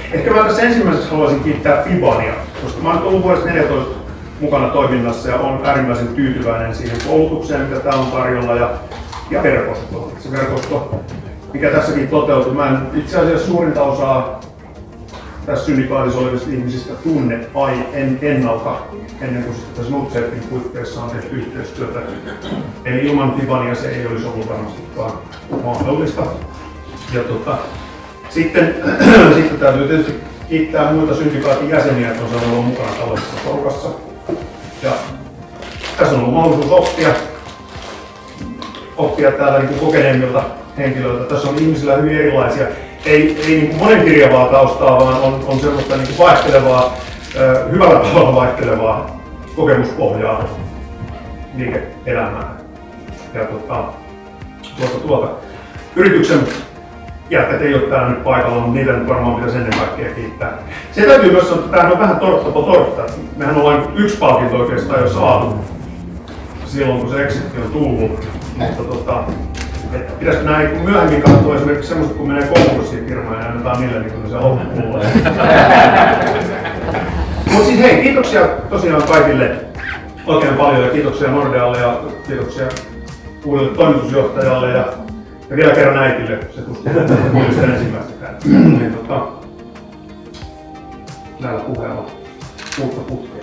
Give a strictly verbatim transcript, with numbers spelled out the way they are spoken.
Ehkä mä tässä ensimmäiseksi haluaisin kiittää Fibania, koska mä oon ollut vuodesta neljätoista mukana toiminnassa ja olen äärimmäisen tyytyväinen siihen koulutukseen, mitä täällä on tarjolla ja, ja verkosto. Se verkosto, mikä tässäkin toteutuu. Mä en itse asiassa suurinta osaa tässä syndikaatissa olevista ihmisistä tunne ai en ennalta, ennen kuin sitten tässä Nutsertin puitteissa on tehty yhteistyötä. Eli ilman Fibania se ei olisi ollut varmastikaan mahdollista. Ja tota, sitten, sitten täytyy tietysti kiittää muita syndikaatin jäseniä, että on saanut olla mukana tällaisessa porukassa. Ja tässä on ollut mahdollisuus oppia, oppia täällä niin kokeneemmilta henkilöiltä. Tässä on ihmisillä hyvin erilaisia, ei, ei niin monenkirjavaa taustaa, vaan on, on sellaista niin vaihtelevaa, hyvällä tavalla vaihtelevaa kokemuspohjaa liike-elämään. Ja tuota, tuota, tuota. Yrityksen jätkät ei ole täällä nyt paikalla, mutta niitä nyt varmaan pitäisi ennen kaikkea kiittää. Se täytyy myös sanoa, että tämähän on vähän tortta po tortta. Mehän ollaan yksi palkinto oikeastaan jo saatu silloin, kun se exitti on tullut. Mutta tota, että pitäisikö näin myöhemmin katsoa esimerkiksi semmoista, kun menee konkurssiin firmaan ja annetaan niille niin se loppuun. Mutta siis hei, kiitoksia tosiaan kaikille oikein paljon ja kiitoksia Nordealle ja kiitoksia uudelle toimitusjohtajalle ja, ja vielä kerran äitille, se tuskin tuli sitä ensimmäistäkään. Niin, tota, näillä puheella uutta putkea.